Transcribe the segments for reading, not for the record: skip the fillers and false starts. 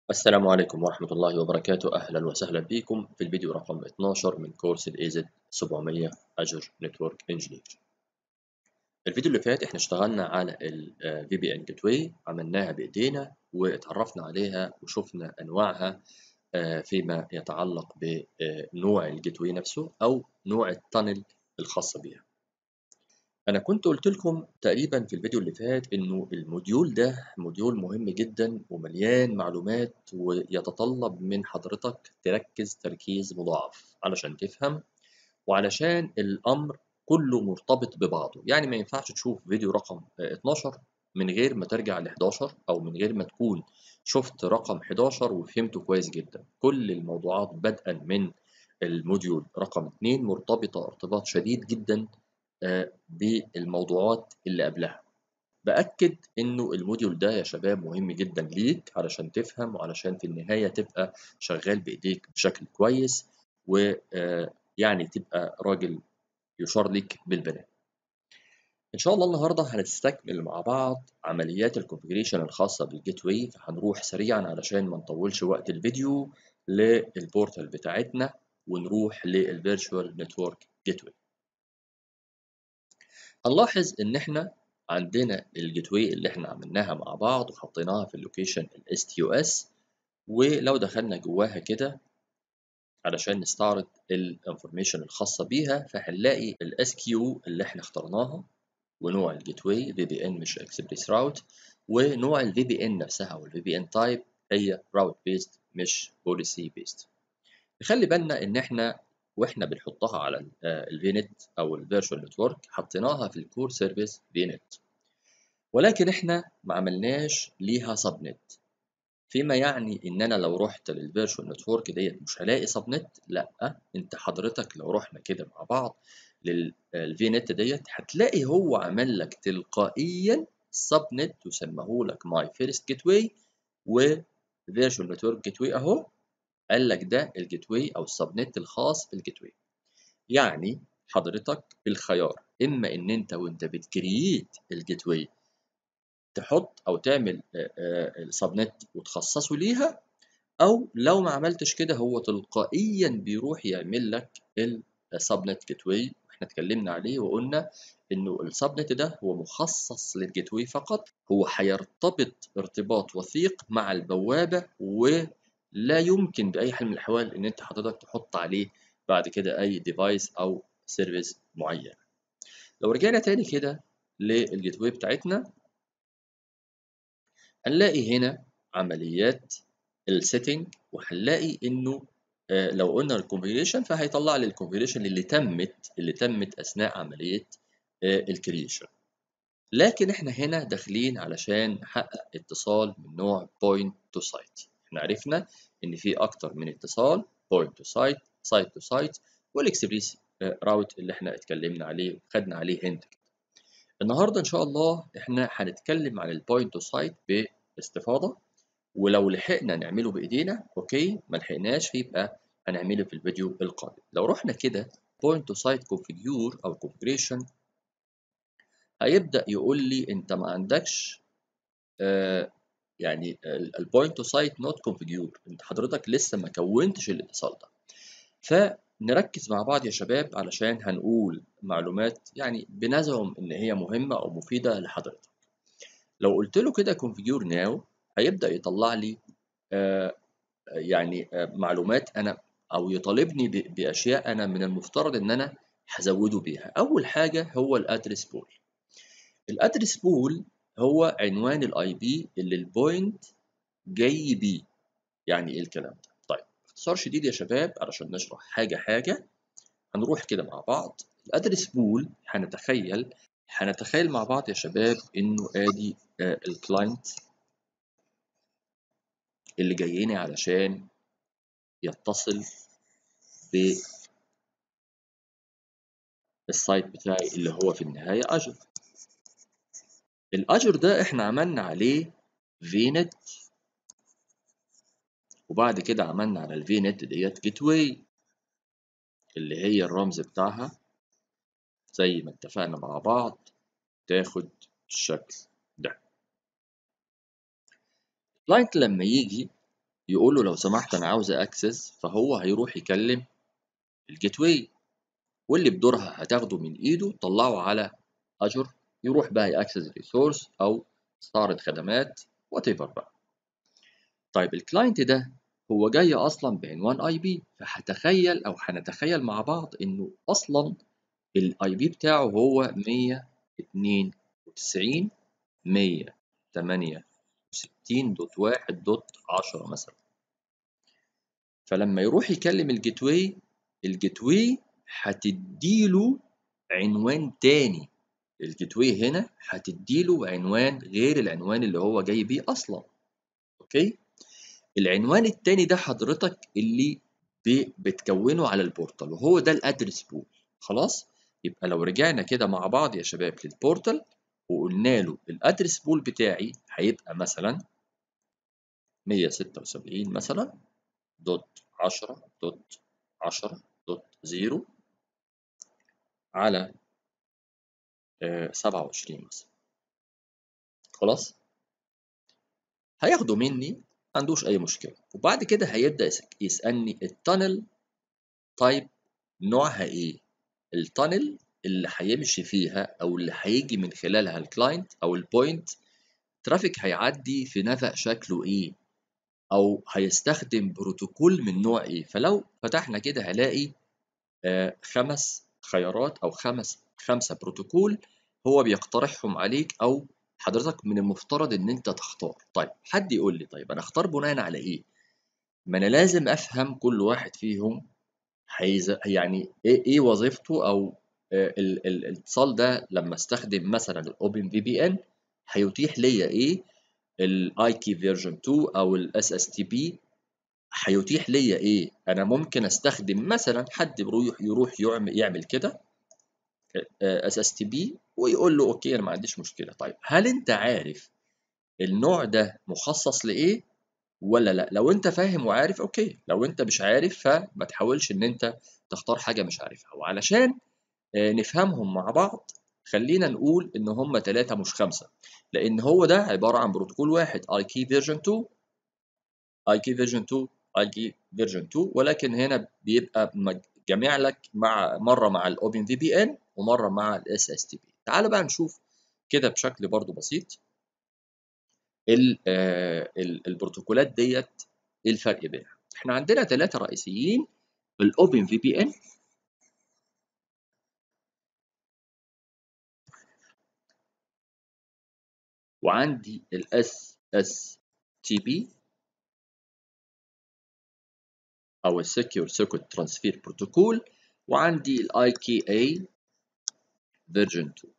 السلام عليكم ورحمة الله وبركاته. أهلا وسهلا بكم في الفيديو رقم 12 من كورس ال AZ 700 Azure Network Engineer. الفيديو اللي فات احنا اشتغلنا على ال VPN Gateway، عملناها بإيدينا واتعرفنا عليها وشفنا أنواعها فيما يتعلق بنوع الجيتواي نفسه أو نوع التانل الخاصة بها. أنا كنت قلت لكم تقريبا في الفيديو اللي فات إنه الموديول ده موديول مهم جدا ومليان معلومات، ويتطلب من حضرتك تركز تركيز مضاعف علشان تفهم، وعلشان الأمر كله مرتبط ببعضه. يعني ما ينفعش تشوف فيديو رقم 12 من غير ما ترجع ل 11، أو من غير ما تكون شفت رقم 11 وفهمته كويس جدا. كل الموضوعات بدءا من الموديول رقم 2 مرتبطة ارتباط شديد جدا بالموضوعات اللي قبلها. بأكد إنه الموديول ده يا شباب مهم جدا ليك علشان تفهم، وعلشان في النهاية تبقى شغال بإيديك بشكل كويس، ويعني تبقى راجل يشار لك بالبنان. إن شاء الله النهاردة هنستكمل مع بعض عمليات الكونفيجريشن الخاصة بالجيت واي، فهنروح سريعا علشان ما نطولش وقت الفيديو للبورتال بتاعتنا ونروح للفيرتشوال نتورك جيت واي. هنلاحظ إن إحنا عندنا الجيت واي اللي إحنا عملناها مع بعض وحطيناها في اللوكيشن ال STUS، ولو دخلنا جواها كده علشان نستعرض الانفورميشن الخاصة بيها، فهنلاقي ال SQ اللي إحنا اخترناها، ونوع الجيت واي VPN مش اكسبريس راوت، ونوع ال VPN نفسها أو ال VPN تايب هي راوت بيست مش بوليسي بيست. نخلي بالنا إن إحنا واحنا بنحطها على الفينت او الفيرتشوال نتورك حطيناها في الكور سيرفيس فينت، ولكن احنا ما عملناش ليها سبنت. فيما يعني ان انا لو رحت للفيرتشوال نتورك ديت مش هلاقي سبنت. لا، انت حضرتك لو رحنا كده مع بعض للفينت ديت هتلاقي هو عمل لك تلقائيا سبنت وسماه لك ماي فيرست جيت واي وفيرتشوال نتورك جيت واي اهو. قال لك ده الجيت واي او السبنت الخاص بالجيت واي. يعني حضرتك بالخيار اما ان انت وانت بتكرييت الجيت واي تحط او تعمل السبنت وتخصصه ليها، او لو ما عملتش كده هو تلقائيا بيروح يعمل لك السبنت جيت واي. احنا اتكلمنا عليه وقلنا انه السبنت ده هو مخصص للجيت واي فقط، هو هيرتبط ارتباط وثيق مع البوابه، ولا يمكن باي حال من الاحوال ان انت حضرتك تحط عليه بعد كده اي ديفايس او سيرفيس معين. لو رجعنا تاني كده للجيت واي بتاعتنا هنلاقي هنا عمليات السيتنج، وهنلاقي انه لو قلنا الكونفيجريشن فهيطلع لي الكونفيجريشن اللي تمت اثناء عمليه الكرييشن. لكن احنا هنا داخلين علشان نحقق اتصال من نوع بوينت تو سايت. احنا عرفنا ان في اكتر من اتصال، بوينت تو سايت، سايت تو سايت، والاكسبريس راوت اللي احنا اتكلمنا عليه وخدنا عليه هند. النهارده ان شاء الله احنا هنتكلم عن البوينت تو سايت باستفاضه، ولو لحقنا نعمله بايدينا اوكي، ما لحقناش يبقى هنعمله في الفيديو القادم. لو رحنا كده بوينت تو سايت كونفيجور او كونفيجريشن، هيبدا يقول لي انت ما عندكش يعني البوينت تو سايت نوت كونفيجور، انت حضرتك لسه ما كونتش الاتصال ده. فنركز مع بعض يا شباب علشان هنقول معلومات يعني بنزعم ان هي مهمه او مفيده لحضرتك. لو قلت له كده configure now هيبدأ يطلع لي يعني معلومات انا، او يطالبني باشياء انا من المفترض ان انا هزوده بيها. اول حاجه هو الادرس بول. الادرس بول هو عنوان الاي بي اللي البوينت جاي بيه. يعني ايه الكلام ده؟ طيب باختصار شديد يا شباب علشان نشرح حاجه حاجه، هنروح كده مع بعض. الادرس بول هنتخيل مع بعض يا شباب انه ادي الكلاينت اللي جاييني علشان يتصل بالسايت بتاعي اللي هو في النهاية أجر. الأجر ده احنا عملنا عليه فينت، وبعد كده عملنا على الفينت ديت جيت واي اللي هي الرمز بتاعها زي ما اتفقنا مع بعض تاخد الشكل ده. الكلاينت لما يجي يقول له لو سمحت انا عاوز اكسس، فهو هيروح يكلم الجيت واي، واللي بدورها هتاخده من ايده تطلعه على اجور، يروح بقى ياكسس ريسورس او يستعرض خدمات وات ايفر بقى. طيب الكلاينت ده هو جاي اصلا بعنوان اي بي، فهتخيل او هنتخيل مع بعض انه اصلا الاي بي بتاعه هو 192 168.1.10 مثلا. فلما يروح يكلم الجيت واي، الجيت واي هتديله عنوان تاني، الجيت واي هنا هتديله عنوان غير العنوان اللي هو جاي بيه اصلا. اوكي، العنوان التاني ده حضرتك اللي بتكونه على البورتال، وهو ده الادرس بول. خلاص، يبقى لو رجعنا كده مع بعض يا شباب للبورتال وقلنا له الادرس بول بتاعي هيبقى مثلا 176 مثلا دوت 10 دوت 10 دوت 0 على 27 مثلا. خلاص، هياخده مني ما عندوش اي مشكله، وبعد كده هيبدا يسالني التانل تايب نوعها ايه، التانل اللي هيمشي فيها او اللي هيجي من خلالها الكلاينت او البوينت ترافيك هيعدي في نفق شكله ايه، او هيستخدم بروتوكول من نوع ايه. فلو فتحنا كده هلاقي 5 خيارات او خمسة بروتوكول هو بيقترحهم عليك، او حضرتك من المفترض ان انت تختار. طيب حد يقول لي طيب انا اختار بناء على ايه؟ ما انا لازم افهم كل واحد فيهم يعني ايه وظيفته، او الاتصال ده لما استخدم مثلا الاوبن في بي ان هيتيح ليا ايه، الاي كي فيرجن 2 او الاس اس تي بي هيتيح ليا ايه. انا ممكن استخدم مثلا حد يروح يعمل كده اس اس تي بي ويقول له اوكي انا ما عنديش مشكله. طيب هل انت عارف النوع ده مخصص لايه ولا لا؟ لو انت فاهم وعارف اوكي، لو انت مش عارف فما تحاولش ان انت تختار حاجه مش عارفها. وعلشان نفهمهم مع بعض خلينا نقول ان هم 3 مش 5، لان هو ده عباره عن بروتوكول واحد اي كي فيرجن 2 اي كي فيرجن 2 اي كي فيرجن 2، ولكن هنا بيبقى جامع لك مع مره مع الاوبن في بي ان ومره مع الاس اس تي بي. تعالوا بقى نشوف كده بشكل برضو بسيط البروتوكولات ديت ايه الفرق بينها. احنا عندنا 3 رئيسيين، الاوبن في بي ان، وعندي الاس اس تي بي او السكيور سيركت ترانسفير بروتوكول، وعندي الاي كي اي فيرجن 2.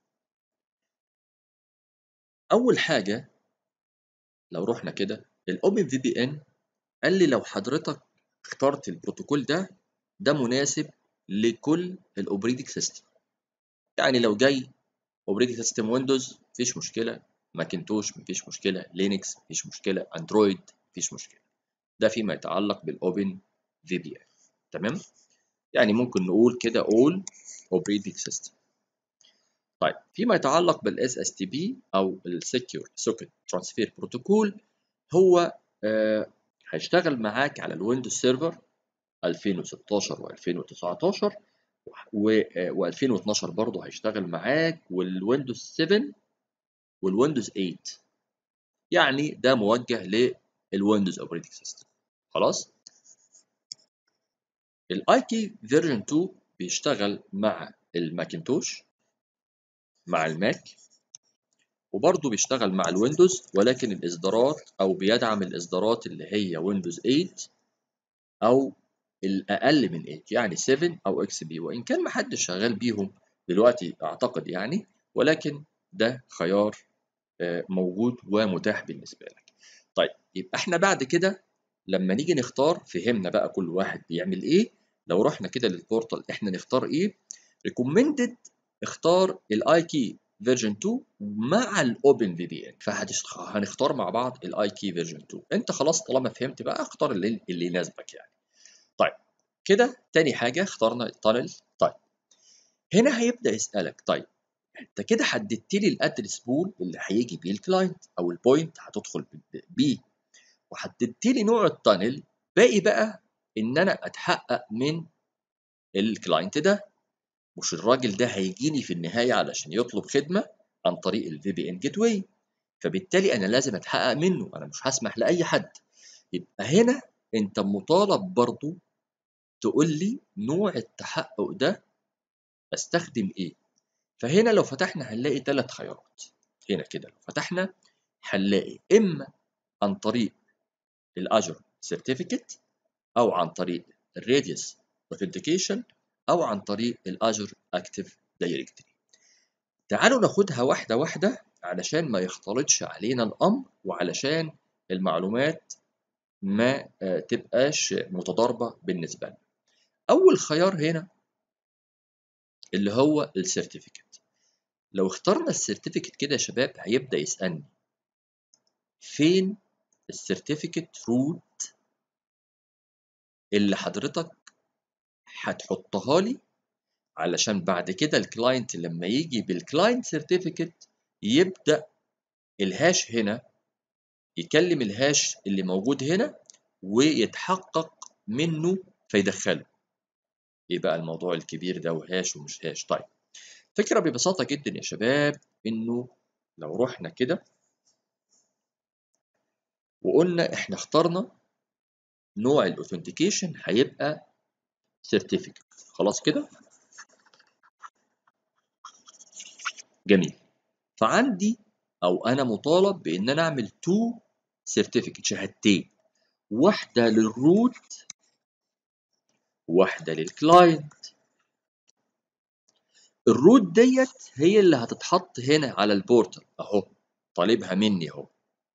اول حاجه لو رحنا كده الاوبن في بي ان قال لي لو حضرتك اخترت البروتوكول ده، ده مناسب لكل الاوبريتنج سيستم. يعني لو جاي اوبريتنج سيستم ويندوز مفيش مشكله، ماكنتوش مفيش مشكله، لينكس مفيش مشكله، اندرويد مفيش مشكله. ده فيما يتعلق بالاوبن في بي ان. تمام، يعني ممكن نقول كده all operating system. طيب فيما يتعلق بالاس اس تي بي او السكيور سوكيت ترانسفير بروتوكول، هو هيشتغل معاك على الويندوز سيرفر 2016 و2019 و2012 برضه هيشتغل معاك، والويندوز 7 والويندوز 8. يعني ده موجه للويندوز اوبريتنج سيستم. خلاص، الاي كي فيرجن 2 بيشتغل مع الماكنتوش مع الماك، وبرضه بيشتغل مع الويندوز، ولكن الاصدارات او بيدعم الاصدارات اللي هي ويندوز 8 او الاقل من 8، يعني 7 او اكس بي، وان كان ما حدش شغال بيهم دلوقتي اعتقد يعني، ولكن ده خيار موجود ومتاح بالنسبه لك. طيب يبقى احنا بعد كده لما نيجي نختار فهمنا بقى كل واحد بيعمل ايه. لو رحنا كده للبورتال احنا نختار ايه؟ ريكومندد اختار الاي كي فيرجن 2 مع الاوبن في بي ان، فهنختار مع بعض الاي كي فيرجن 2. انت خلاص طالما فهمت بقى اختار اللي يناسبك يعني. طيب كده تاني حاجه اخترنا التانل. طيب هنا هيبدا يسالك طيب انت كده حددت لي الادرس بول اللي هيجي بيه الكلاينت او البوينت هتدخل بيه. وحددت لي نوع التانل، باقي بقى ان انا اتحقق من الكلاينت ده. مش الراجل ده هيجيني في النهايه علشان يطلب خدمه عن طريق الفي بي ان جيت واي، فبالتالي انا لازم اتحقق منه، انا مش هسمح لاي حد. يبقى هنا انت مطالب برضو تقول لي نوع التحقق ده استخدم ايه. فهنا لو فتحنا هنلاقي 3 خيارات. هنا كده لو فتحنا هنلاقي اما عن طريق الاجر سيرتيفيكت، او عن طريق الراديوس اوثنتيكيشن، او عن طريق الاجر اكتيف دايركتري. تعالوا ناخدها واحده واحده علشان ما يختلطش علينا الامر، وعلشان المعلومات ما تبقاش متضاربه بالنسبه لنا. اول خيار هنا اللي هو السيرتيفيكت. لو اخترنا السيرتيفيكت كده يا شباب هيبدا يسالني فين السيرتيفيكت روت اللي حضرتك هتحطها لي، علشان بعد كده الكلاينت لما يجي بالكلاينت سيرتيفيكت يبدا الهاش هنا يكلم الهاش اللي موجود هنا ويتحقق منه فيدخله. ايه بقى الموضوع الكبير ده وهاش ومش هاش؟ طيب فكره ببساطه جدا يا شباب، انه لو رحنا كده وقلنا احنا اخترنا نوع الاوثنتيكيشن هيبقى سيرتيفيكت، خلاص كده جميل. فعندي او انا مطالب بان انا اعمل 2 سيرتيفيكت، شهادتين، واحده للروت واحده للكلاينت. الروت ديت هي اللي هتتحط هنا على البورتال اهو، طالبها مني اهو،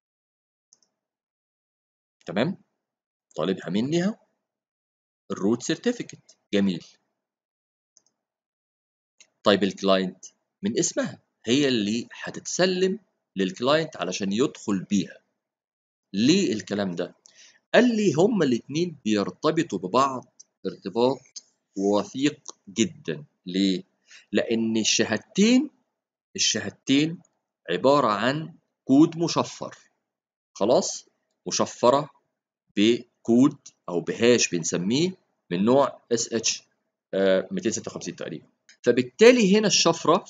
تمام، طالبها مني اهو الروت سيرتيفيكت، جميل. طيب الكلاينت من اسمها هي اللي هتتسلم للكلاينت علشان يدخل بيها. ليه الكلام ده؟ قال لي هما الاتنين بيرتبطوا ببعض ارتباط وثيق جدا. ليه؟ لأن الشهادتين عبارة عن كود مشفر، خلاص، مشفرة بكود أو بهاش بنسميه من نوع SH 256 تقريبا. فبالتالي هنا الشفرة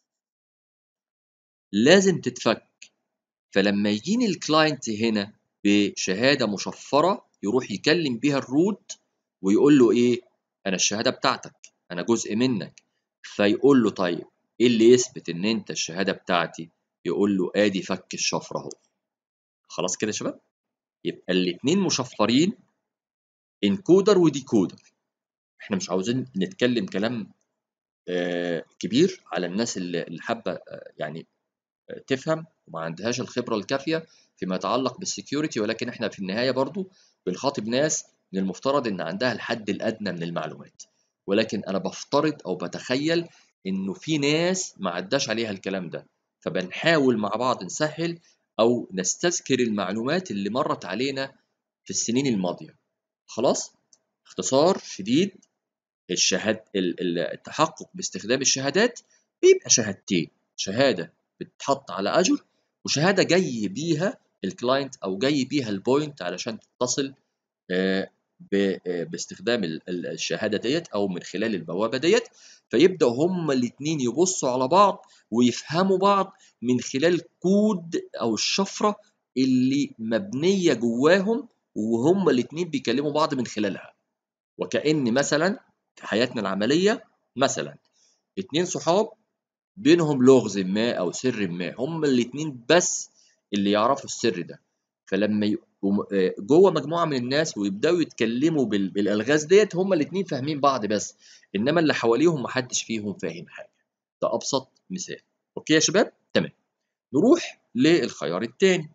لازم تتفك. فلما يجيني الكلاينت هنا بشهادة مشفرة يروح يكلم بيها الروت ويقول له ايه؟ انا الشهادة بتاعتك، انا جزء منك. فيقول له طيب ايه اللي يثبت ان انت الشهادة بتاعتي؟ يقول له ادي فك الشفرة اهو. خلاص كده يا شباب، يبقى الاتنين مشفرين، انكودر وديكودر. احنا مش عاوزين نتكلم كلام كبير على الناس اللي حابة يعني تفهم وما عندهاش الخبرة الكافية فيما يتعلق بالسكيورتي، ولكن احنا في النهاية برضو بنخاطب ناس من المفترض ان عندها الحد الادنى من المعلومات، ولكن انا بفترض او بتخيل انه في ناس ما عداش عليها الكلام ده، فبنحاول مع بعض نسهل او نستذكر المعلومات اللي مرت علينا في السنين الماضية. خلاص، اختصار شديد، التحقق باستخدام الشهادات بيبقى شهادتين، شهاده بتتحط على اجر، وشهاده جاي بيها الكلاينت او جاي بيها البوينت علشان تتصل باستخدام الشهاده ديت او من خلال البوابه ديت. فيبداوا هما الاثنين يبصوا على بعض ويفهموا بعض من خلال الكود او الشفره اللي مبنيه جواهم، وهما الاثنين بيكلموا بعض من خلالها. وكأن مثلا في حياتنا العملية مثلا 2 صحاب بينهم لغز ما أو سر ما، هما الاتنين بس اللي يعرفوا السر ده. فلما يبقوا جوه مجموعة من الناس ويبدأوا يتكلموا بالألغاز ديت، هما الاتنين فاهمين بعض بس، إنما اللي حواليهم محدش فيهم فاهم حاجة. ده أبسط مثال. أوكي يا شباب؟ تمام. نروح للخيار التاني.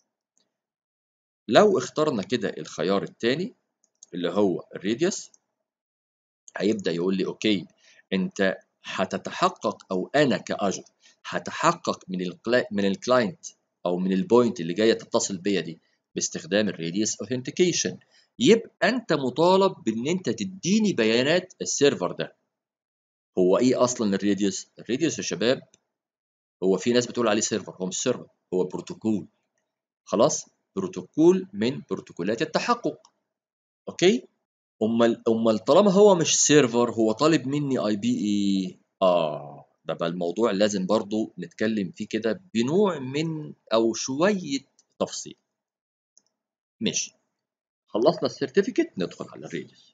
لو اخترنا كده الخيار التاني اللي هو الراديوس، هيبدأ يقول لي اوكي انت هتتحقق او انا كاجر هتحقق من الكلاينت او من البوينت اللي جايه تتصل بيا دي باستخدام الراديوس اوثنتيكيشن. يبقى انت مطالب بان انت تديني بيانات السيرفر ده. هو ايه اصلا الراديوس؟ الراديوس يا شباب هو في ناس بتقول عليه سيرفر، هو مش سيرفر، هو بروتوكول. خلاص، بروتوكول من بروتوكولات التحقق. اوكي، امال طالما هو مش سيرفر، هو طالب مني اي بي ايه؟ ده بقى الموضوع لازم برضو نتكلم فيه كده بنوع من او شويه تفصيل. ماشي، خلصنا السيرتيفيكت، ندخل على الريديوس.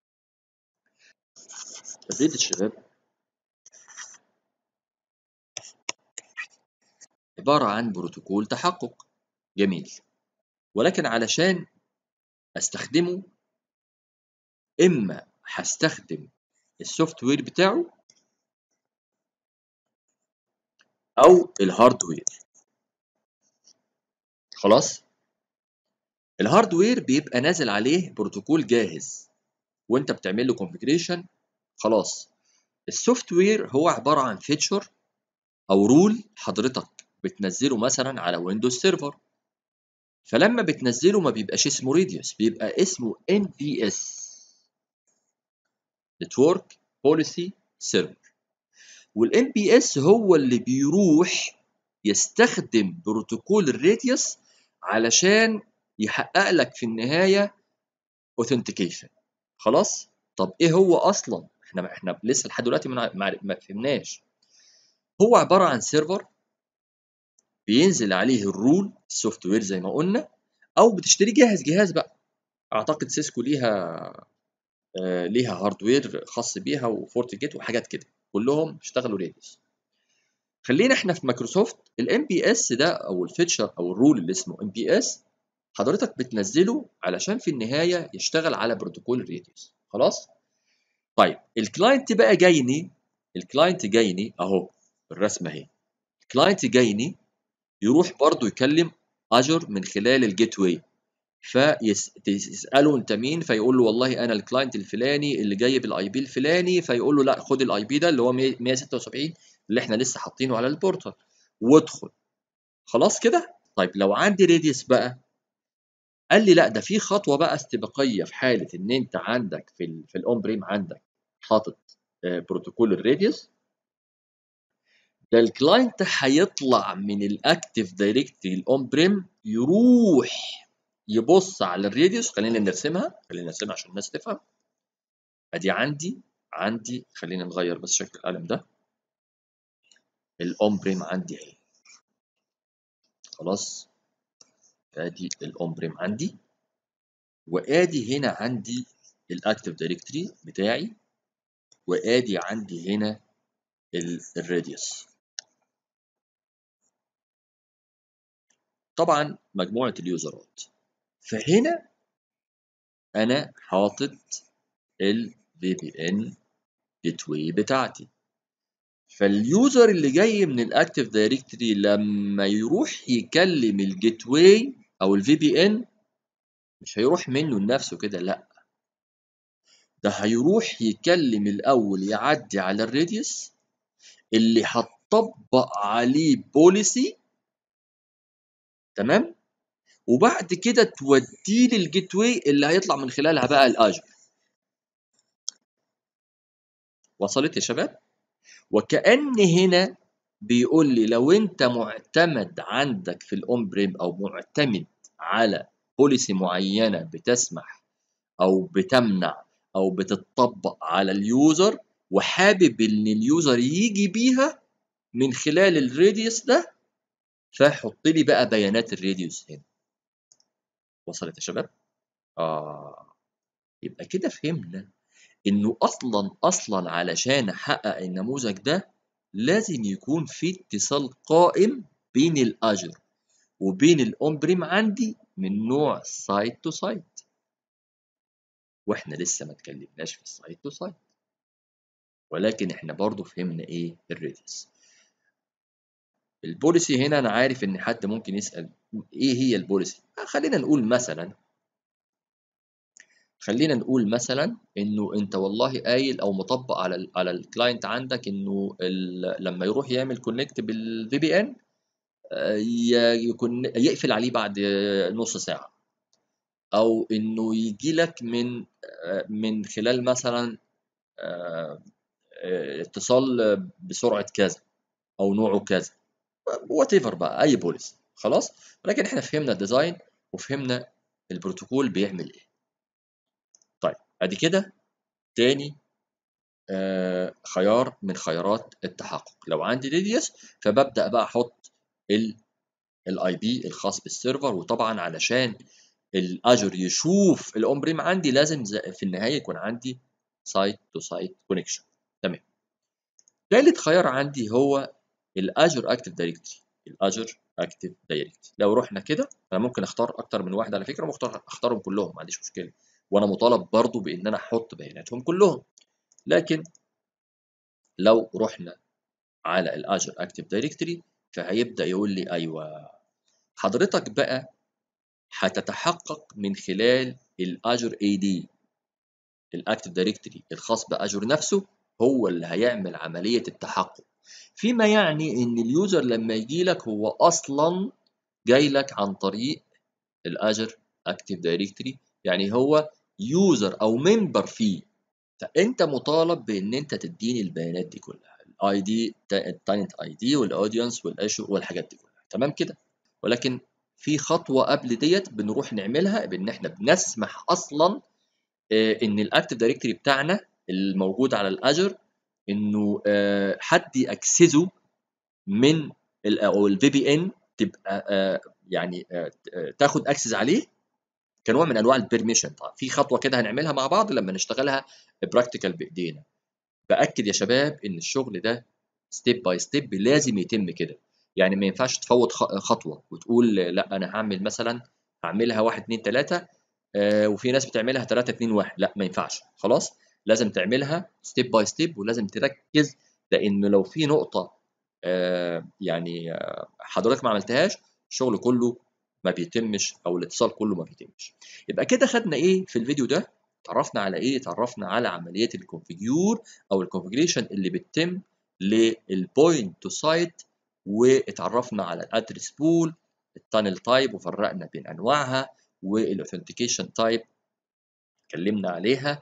الريديوس شباب عباره عن بروتوكول تحقق. جميل، ولكن علشان استخدمه اما هستخدم السوفت وير بتاعه او الهاردوير. خلاص، الهاردوير بيبقى نازل عليه بروتوكول جاهز وانت بتعمل له كونفيجريشن. خلاص، السوفت وير هو عباره عن فيتشر او رول حضرتك بتنزله مثلا على ويندوز سيرفر، فلما بتنزله ما بيبقاش اسمه ريديوس، بيبقى اسمه NPS Network Policy Server. والان بي اس هو اللي بيروح يستخدم بروتوكول الريديوس علشان يحقق لك في النهايه اوثنتيكيشن. خلاص، طب ايه هو اصلا؟ احنا لسه لحد دلوقتي ما فهمناش. هو عباره عن سيرفر بينزل عليه الرول السوفت وير زي ما قلنا، او بتشتري جهاز بقى. اعتقد سيسكو ليها هاردوير خاص بيها وفورتيجيت وحاجات كده، كلهم بيشتغلوا ريديوس. خلينا احنا في مايكروسوفت، الام بي اس ده او الفيتشر او الرول اللي اسمه ام بي اس حضرتك بتنزله علشان في النهايه يشتغل على بروتوكول الريديوس. خلاص، طيب الكلاينت جايني اهو، الرسمه اهي. الكلاينت جايني يروح برضو يكلم اجر من خلال الجيت واي، فيساله انت مين، فيقول له والله انا الكلاينت الفلاني اللي جاي بالاي بي الفلاني، فيقول له لا خد الاي بي ده اللي هو 176 اللي احنا لسه حاطينه على البورتال وادخل. خلاص كده. طيب لو عندي ريديوس بقى، قال لي لا ده في خطوه بقى استباقيه في حاله ان انت عندك في الاون بريم عندك حاطط بروتوكول الريديوس ده. الكلاينت هيطلع من الاكتيف دايركتري الاون بريم، يروح يبص على الريديوس. خلينا نرسمها عشان الناس تفهم. ادي عندي خلينا نغير بس شكل القلم ده. الاون بريم عندي اهي. خلاص، ادي الاون بريم عندي، وادي هنا عندي الاكتيف دايركتري بتاعي، وادي عندي هنا الراديوس. طبعا مجموعه اليوزرات. فهنا انا حاطط الفي بي ان جيت واي بتاعتي. فاليوزر اللي جاي من الاكتيف دايركتري لما يروح يكلم الجيت واي او الفي بي ان مش هيروح منه لنفسه كده، لا ده هيروح يكلم الاول، يعدي على الراديوس اللي هتطبق عليه بوليسي. تمام، وبعد كده توديه للجيت واي اللي هيطلع من خلالها بقى الاجر. وصلت يا شباب؟ وكأن هنا بيقول لي لو انت معتمد عندك في الاون بريم او معتمد على بوليسي معينه بتسمح او بتمنع او بتطبق على اليوزر، وحابب ان اليوزر يجي بيها من خلال الراديوس ده، فحط لي بقى بيانات الراديوس هنا. وصلت يا شباب؟ يبقى كده فهمنا انه اصلا علشان احقق النموذج ده لازم يكون في اتصال قائم بين الاجر وبين الاون بريم عندي من نوع سايت تو سايت، واحنا لسه ما اتكلمناش في السايت تو سايت، ولكن احنا برضو فهمنا ايه الريديوس. البوليسي هنا انا عارف ان حد ممكن يسأل ايه هي البوليسي. خلينا نقول مثلا انه انت والله قايل او مطبق على الكلاينت عندك انه لما يروح يعمل كونكت بالفي بي ان يكون يقفل عليه بعد نص ساعه، او انه يجي لك من خلال مثلا اتصال بسرعه كذا او نوعه كذا، وات ايفر بقى اي بوليسي. خلاص، ولكن احنا فهمنا الديزاين وفهمنا البروتوكول بيعمل ايه. طيب ادي كده تاني خيار من خيارات التحقق. لو عندي ريديوس فببدأ بقى احط الاي بي الخاص بالسيرفر، وطبعا علشان الاجر يشوف الاون بريم عندي لازم في النهايه يكون عندي سايت تو سايت كونكشن. تمام. ثالث خيار عندي هو الاجر اكتف دايركتري. الاجر اكتف دايركتري لو رحنا كده انا ممكن اختار اكتر من واحد على فكره، ممكن اختارهم كلهم ما عنديش مشكله، وانا مطالب برضو بان انا احط بياناتهم كلهم. لكن لو رحنا على الاجر اكتف دايركتري فهيبدا يقول لي ايوه حضرتك بقى هتتحقق من خلال الاجر اي دي الاكتف دايركتري الخاص باجر نفسه، هو اللي هيعمل عمليه التحقق. فيما يعني ان اليوزر لما يجي لك هو اصلا جاي لك عن طريق الاجر اكتف دايركتري، يعني هو يوزر او ممبر فيه، فانت مطالب بان انت تديني البيانات دي كلها، الاي دي التالنت اي دي والاودينس والايشو والحاجات دي كلها. تمام كده. ولكن في خطوه قبل ديت بنروح نعملها، بان احنا بنسمح اصلا ان الاكتف دايركتوري بتاعنا الموجود على الاجر انه حد ياكسسه من او الفي بي ان، تبقى يعني تاخد اكسس عليه كنوع من انواع البرميشن. طبعا في خطوه كده هنعملها مع بعض لما نشتغلها براكتيكال بايدينا. باكد يا شباب ان الشغل ده ستيب باي ستيب لازم يتم كده، يعني ما ينفعش تفوت خطوه وتقول لا انا هعمل مثلا هعملها 1 2 3 وفي ناس بتعملها 3 2 1، لا ما ينفعش. خلاص لازم تعملها ستيب باي ستيب ولازم تركز، لان لو في نقطه يعني حضرتك ما عملتهاش الشغل كله ما بيتمش او الاتصال كله ما بيتمش. يبقى كده خدنا ايه في الفيديو ده؟ اتعرفنا على ايه؟ اتعرفنا على عمليه الكونفيجور او الكونفيجريشن اللي بتتم للبوينت تو سايت، واتعرفنا على الادرس بول، التانل تايب وفرقنا بين انواعها، والاوثنتيكيشن تايب اتكلمنا عليها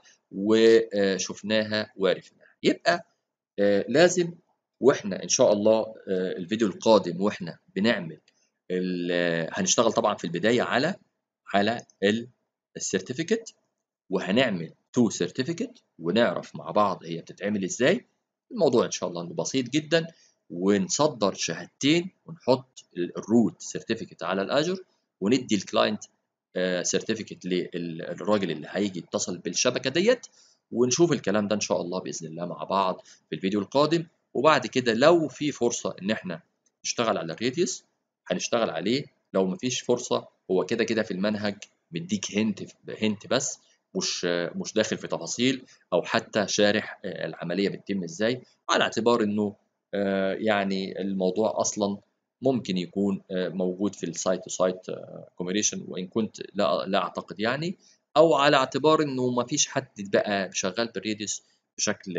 وشفناها وعرفناها. يبقى لازم واحنا ان شاء الله الفيديو القادم واحنا بنعمل هنشتغل طبعا في البدايه على السيرتيفيكت، وهنعمل تو سيرتيفيكت ونعرف مع بعض هي بتتعمل ازاي. الموضوع ان شاء الله انه بسيط جدا، ونصدر شهادتين ونحط الروت سيرتيفيكت على الاجر، وندي الكلاينت سيرتيفيكت للراجل اللي هيجي يتصل بالشبكه ديت، ونشوف الكلام ده ان شاء الله باذن الله مع بعض في الفيديو القادم. وبعد كده لو في فرصه ان احنا نشتغل على الراديوس هنشتغل عليه، لو مفيش فرصه هو كده كده في المنهج مديك هنت بس، مش داخل في تفاصيل او حتى شارح العمليه بتتم ازاي، على اعتبار انه يعني الموضوع اصلا ممكن يكون موجود في السايت تو سايت كوميونيكيشن، وان كنت لا اعتقد يعني، او على اعتبار انه ما فيش حد بقى شغال بالريديوس بشكل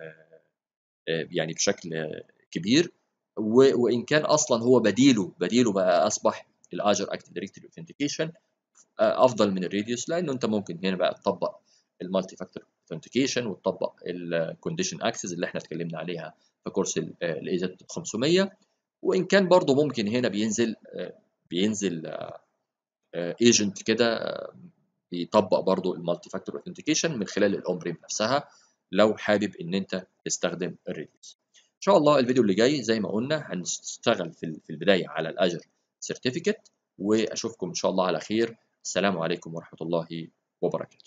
يعني بشكل كبير، وان كان اصلا هو بديله بقى اصبح الاجر اكتف دايركتوري اوثنتيكيشن افضل من الريديوس، لانه انت ممكن هنا بقى تطبق المالتي فاكتور اوثنتيكيشن وتطبق الكونديشن اكسس اللي احنا اتكلمنا عليها في كورس الاي زد 500. وان كان برضه ممكن هنا بينزل ايجنت كده بيطبق برضه المالتي فاكتور اوثنتيكيشن من خلال الاون بريم نفسها، لو حابب ان انت تستخدم الريديوس. ان شاء الله الفيديو اللي جاي زي ما قلنا هنشتغل في البدايه على الاجر سيرتيفيكت، واشوفكم ان شاء الله على خير. السلام عليكم ورحمه الله وبركاته.